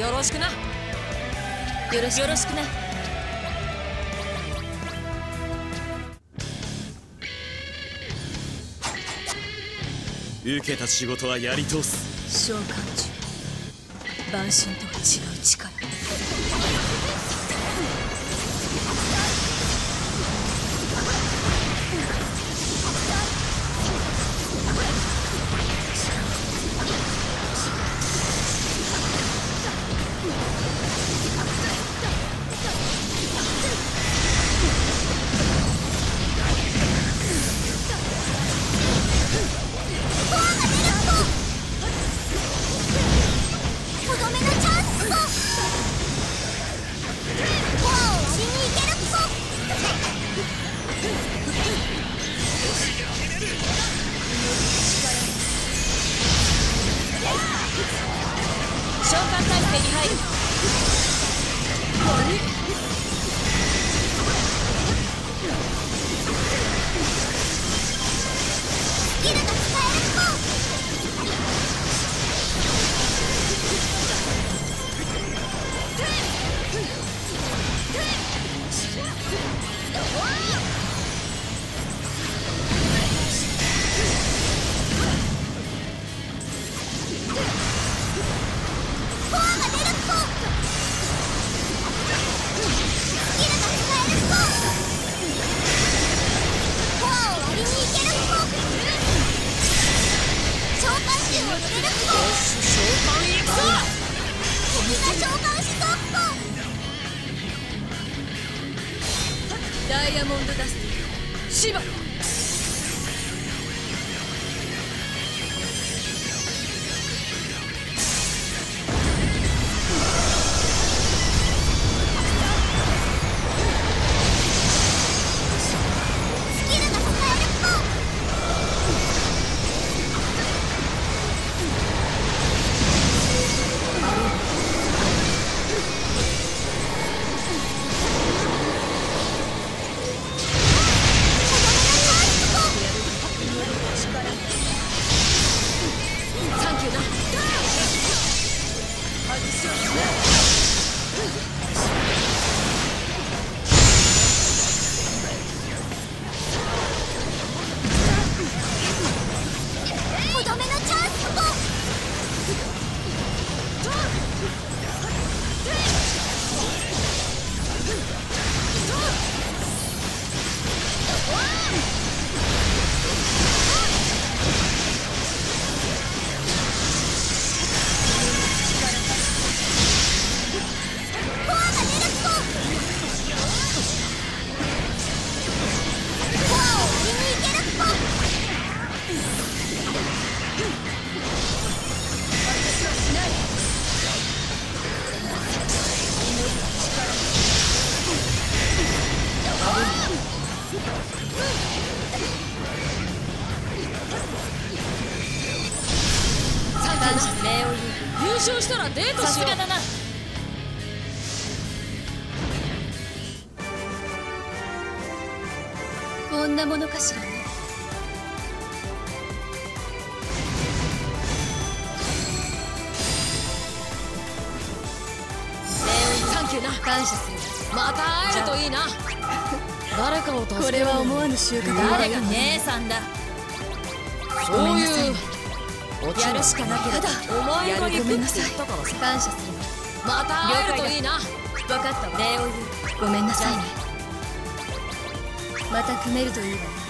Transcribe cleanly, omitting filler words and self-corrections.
よろしくな。よろしくな。 受けた仕事はやり通す。 召喚獣、万神とは違う力。召喚態勢に入る。スキルが使える。ダイヤモンドダスティ、シバロ。優勝したらデートしよう。さすがだな。こんなものかしらね。サンキューな。感謝する。また会えるといいな。誰かを助ける。これは思わぬ収穫。誰が姉さんだ。そういうやるしかなければ。お前が行くって言ったからさ。感謝する。また会えるといいな。分かったわ。礼を言う。ごめんなさいね。また組めるといいわね。